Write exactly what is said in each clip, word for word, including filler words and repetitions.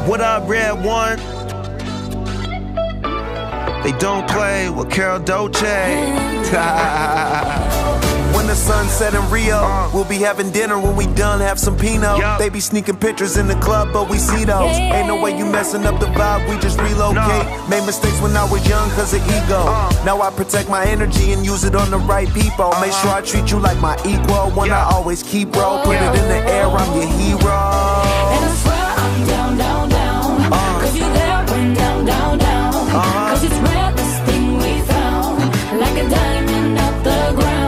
What up, Red One? They don't play with Carol Dolce. When the sun set in Rio, uh, we'll be having dinner. When we done, have some Pinot. Yep. They be sneaking pictures in the club, but we see those. Yeah. Ain't no way you messing up the vibe, we just relocate. No. Made mistakes when I was young cause of ego. uh, Now I protect my energy and use it on the right people. uh-huh. Make sure I treat you like my equal. When yeah. I always keep roll, put yeah. it in the air, I'm your hero. And I swear I'm down, down, down. uh, Cause you there when down, down, down. uh-huh. Cause it's rare, this thing we found, like a diamond out the ground.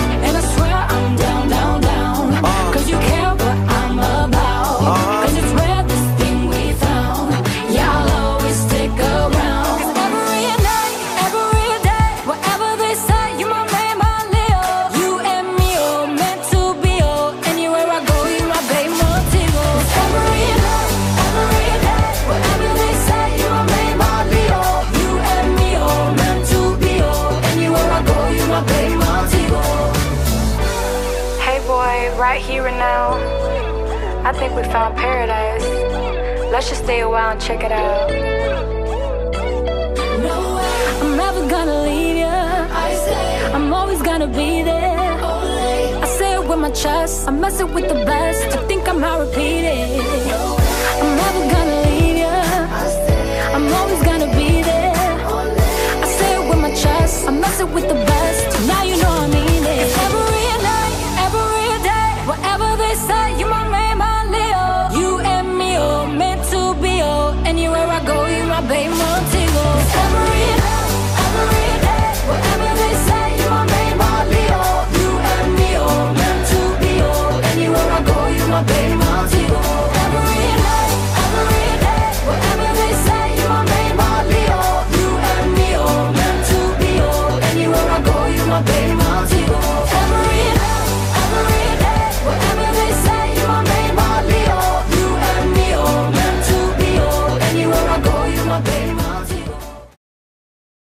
Right here and now, I think we found paradise. Let's just stay a while and check it out. No, I'm never gonna leave you. I say I'm always gonna be there. Only. I say it with my chest, I mess it with the best. I think I'm out repeat.